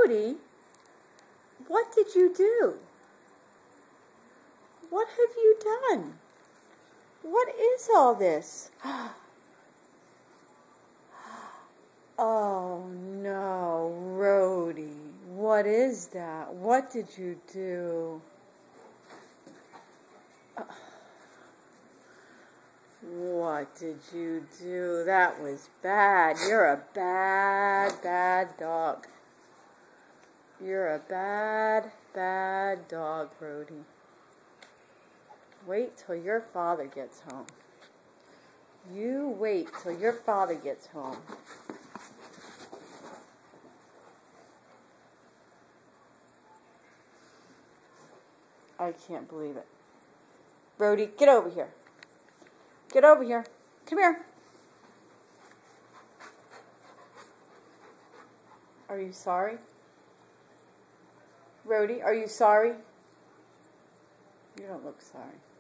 Rhody, what did you do? What have you done? What is all this? Oh no, Rhody, what is that? What did you do? What did you do? That was bad. You're a bad, bad dog. You're a bad, bad dog, Rhody. Wait till your father gets home. You wait till your father gets home. I can't believe it. Rhody, get over here. Get over here. Come here. Are you sorry? Rhody, are you sorry? You don't look sorry.